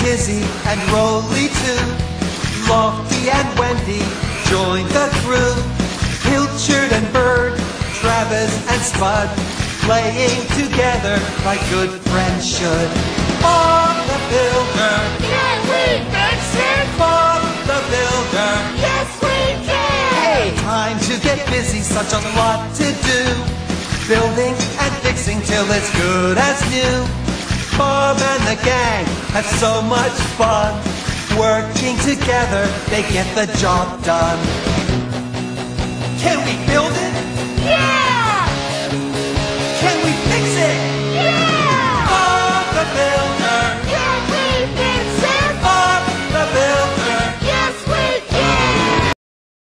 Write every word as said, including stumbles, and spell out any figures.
Lizzie and Rolly too. Lofty and Wendy joined the crew. Pilchard and Bird, Travis and Spud, playing together like good friends should. Bob the Builder, Can we fix it? Bob the Builder. Yes, we can! Hey, time to get busy, such a lot to do. Building and fixing till it's good as new. Bob and the gang have so much fun. Working together, they get the job done. Can we build it? Yeah!